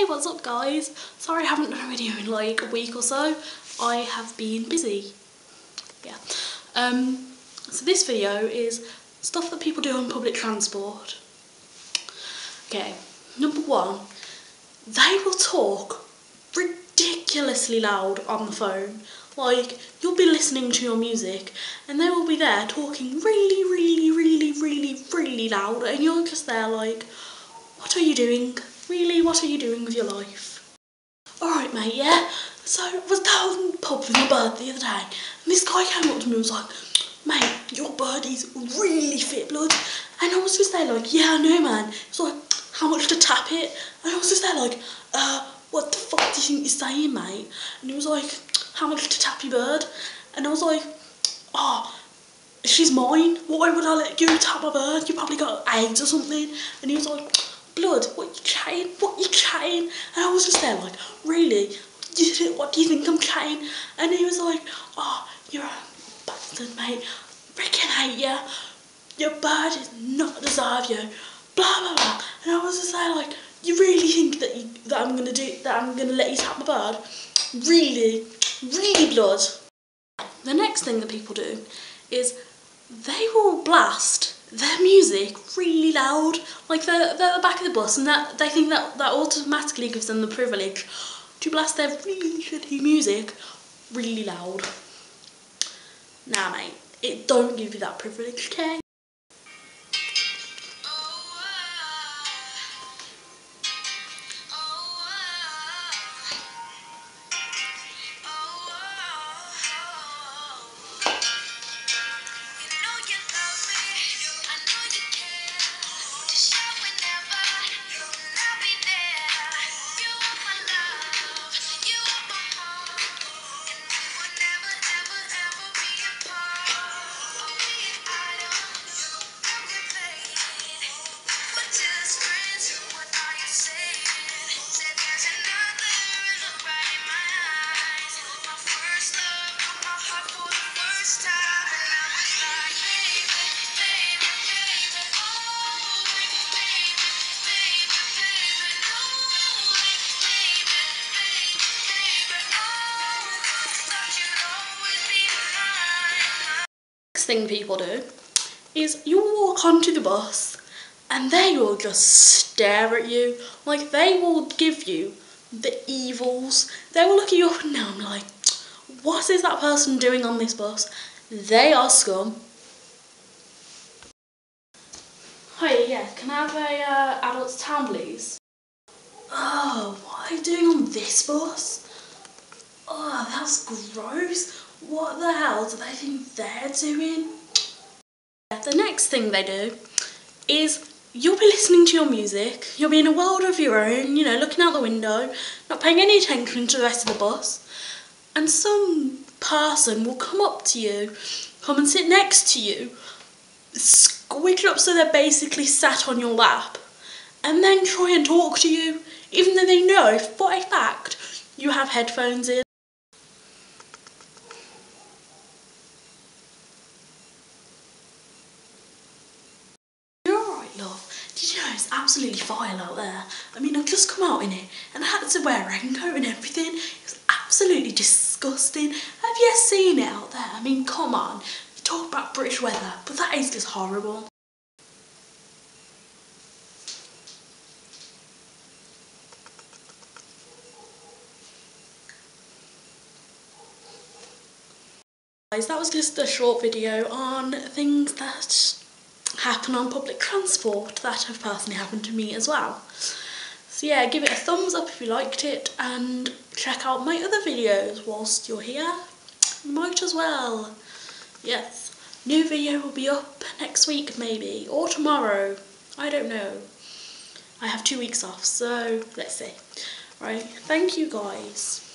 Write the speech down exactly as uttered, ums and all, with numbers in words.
what's up guys? Sorry I haven't done a video in like a week or so. I have been busy. Yeah. Um, so this video is stuff that people do on public transport. Okay, number one, they will talk ridiculously loud on the phone. Like, you'll be listening to your music and they will be there talking really, really, really, really, really loud, and you're just there like, what are you doing? Really, what are you doing with your life? Alright mate, yeah, so I was down in the pub with my bird the other day and this guy came up to me and was like, mate, your bird is really fit, blood. And I was just there like, yeah, I know man. It's like, how much to tap it? And I was just there like, uh, what the fuck do you think you're saying, mate? And he was like, how much to tap your bird? And I was like, oh, she's mine. Why would I let you tap my bird? You probably got AIDS or something. And he was like, blood, what you chatting? What you chatting? And I was just there like, really? What do you think I'm chatting? And he was like, oh, you're a bastard, mate. Freaking hate you. Your bird does not deserve you. Blah blah blah. And I was just there like, you really think that you, that I'm gonna do that? I'm gonna let you tap my bird? Really, really, blood. The next thing that people do is they will blast their music really loud, like they're, they're at the back of the bus, and that they think that that automatically gives them the privilege to blast their really shitty music really loud. Nah mate, it don't give you that privilege, okay? Thing people do is you walk onto the bus and they will just stare at you, like they will give you the evils. They will look at you up and down like, what is that person doing on this bus? They are scum. Hi, yeah, can I have a uh, adult's town please? Oh, what are they doing on this bus? Oh, that's gross. What the hell do they think they're doing? The next thing they do is you'll be listening to your music, you'll be in a world of your own, you know, looking out the window, not paying any attention to the rest of the bus, and some person will come up to you, come and sit next to you, squish up so they're basically sat on your lap, and then try and talk to you, even though they know for a fact you have headphones in. Love, did you know it's absolutely vile out there? I mean, I've just come out in it and I had to wear a raincoat and everything. It was absolutely disgusting. Have you seen it out there? I mean, come on. You talk about British weather, but that is just horrible. Guys, that was just a short video on things that happen on public transport that have personally happened to me as well. So yeah, give it a thumbs up if you liked it and check out my other videos whilst you're here. You might as well. Yes, new video will be up next week maybe, or tomorrow. I don't know. I have two weeks off, so let's see. Right, thank you guys.